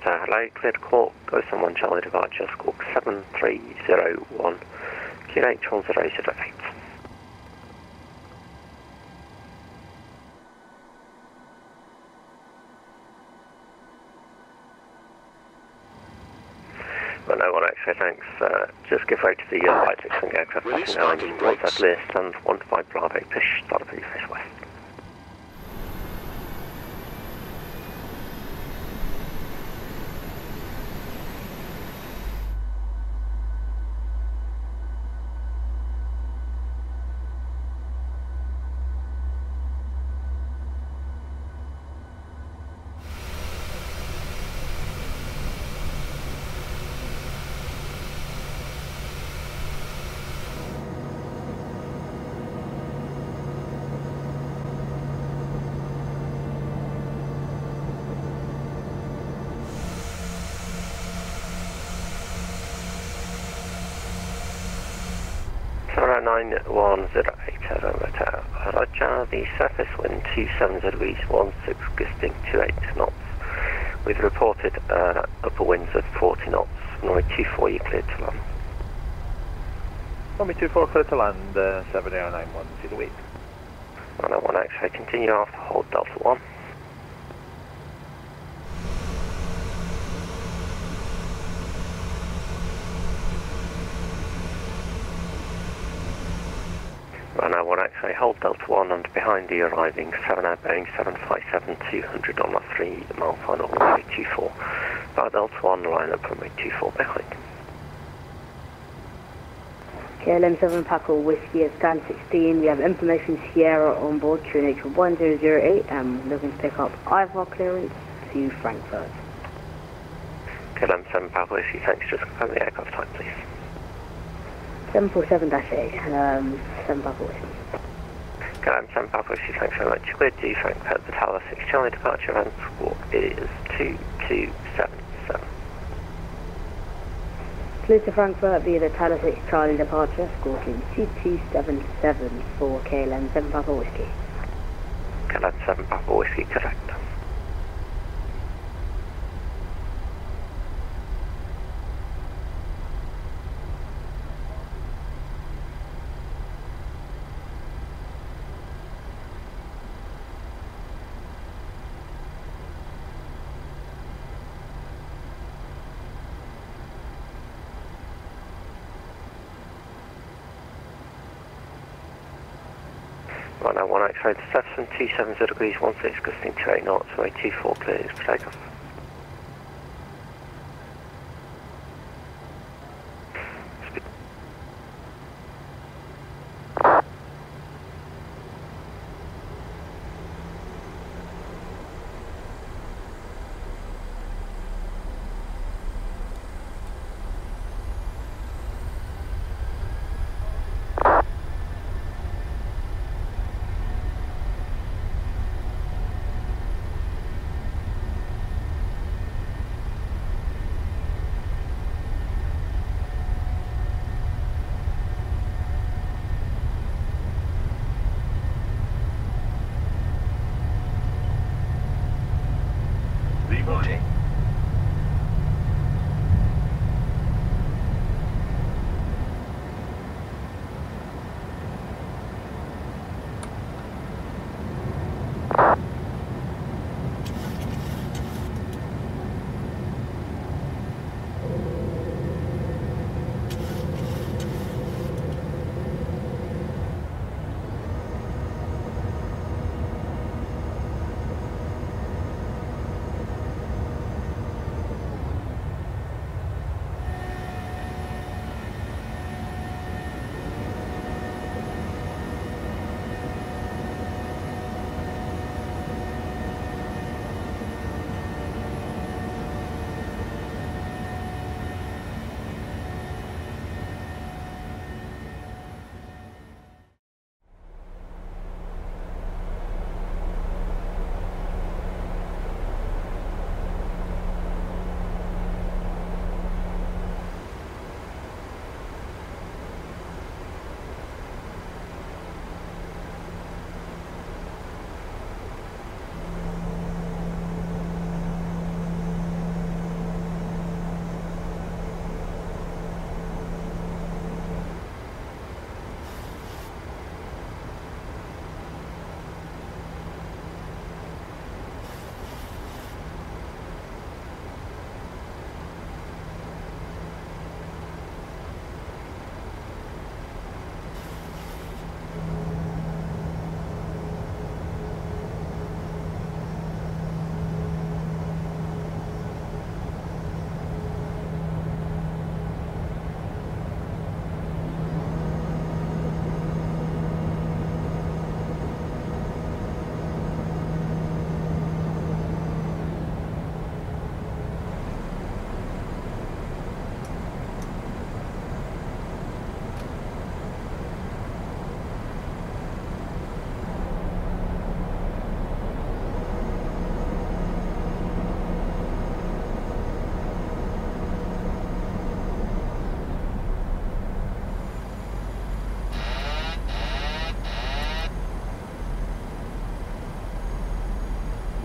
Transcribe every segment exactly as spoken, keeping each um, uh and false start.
Scimitar, hello, cleared Cork, go someone Charlie departure, squawk seven three zero one, Q H one zero zero eight. Well, no one actually, thanks. Uh, just give way to the uh, light fixing aircraft passing nine, one set list and one five Bravo, push, start up your face west. nine one zero eight, Roger, Roger, the surface wind two seven zero degrees, one six gusting two eight knots. We've reported uh, upper winds of forty knots, runway two four, you cleared to land. Runway two four, clear to land, uh, seven zero nine one, see the weight. one oh one X-ray, continue after hold Delta one. Runway one X-ray, hold Delta one and behind the arriving seven eight Boeing seven five seven two hundred on a three mile final runway two four. By Delta one, line up runway two four behind. K L M seven Paco Whiskey at stand sixteen, we have information Sierra on board, Q N H one zero zero eight, and looking to pick up I V A R clearance to Frankfurt. K L M seven Paco Whiskey, thanks, just confirm the aircraft type please. seven four seven dash eight, um, seven Paco Whiskey. K L M seven Paco Whiskey, thanks very much. Cleared to Frankfurt, the Tower six Charlie departure and squawk is two two seven seven. Cleared to Frankfurt via the Tower six Charlie departure, squawking two two seven seven for K L M seven Paco Whiskey. K L M seven Paco Whiskey, correct. one oh one X-ray to Sefton, two seven zero degrees, one six gusting two eight knots, runway two four clears for takeoff.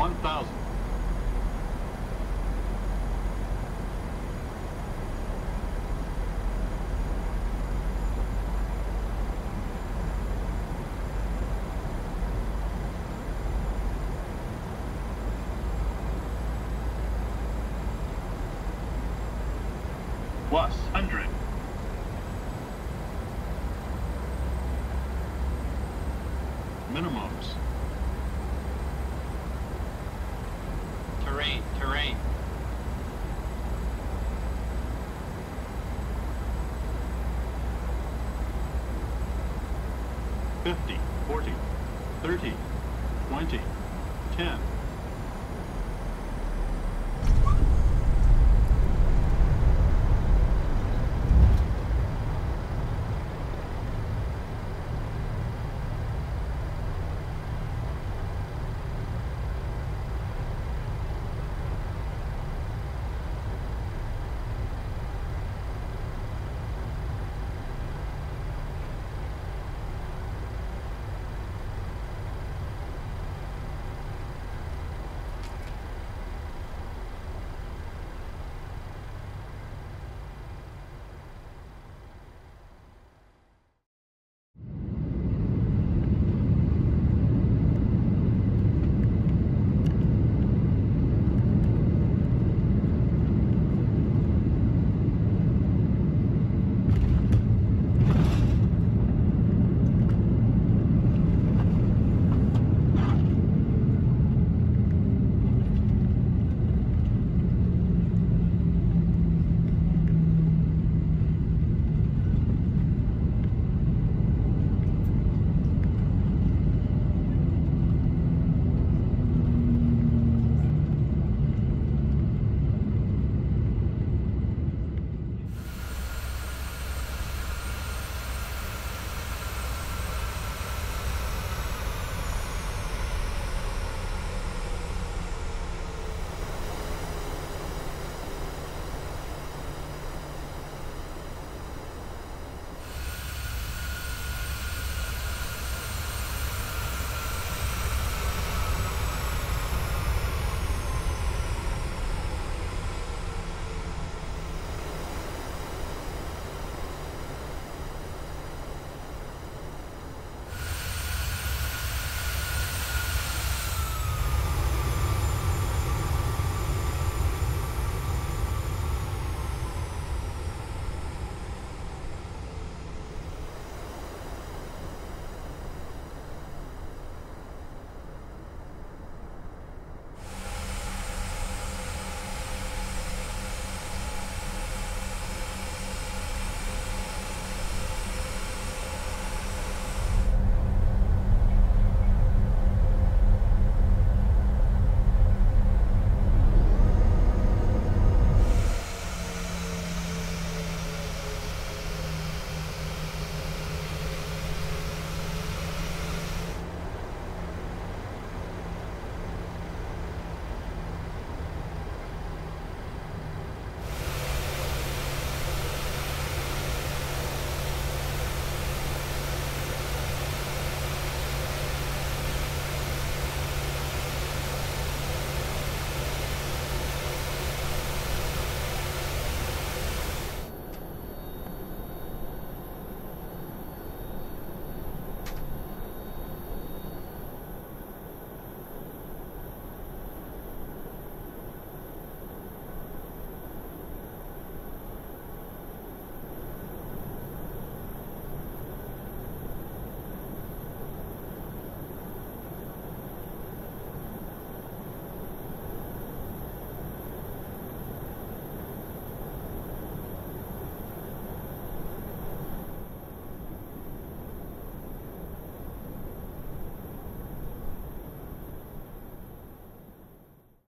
one thousand. Plus one hundred. Minimums. Terrain, terrain. fifty, forty, thirty, twenty, ten.